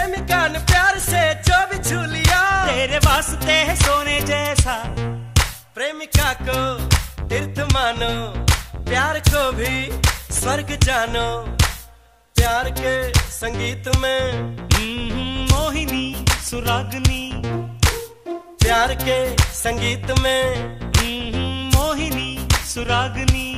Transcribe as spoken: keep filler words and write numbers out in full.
प्रेमिका ने प्यार से जो भी छू लिया, तेरे वास्ते है सोने जैसा। प्रेमिका को तीर्थ मानो, प्यार को भी स्वर्ग जानो। प्यार के संगीत में मोहिनी सुरागनी, प्यार के संगीत में मोहिनी सुरागनी।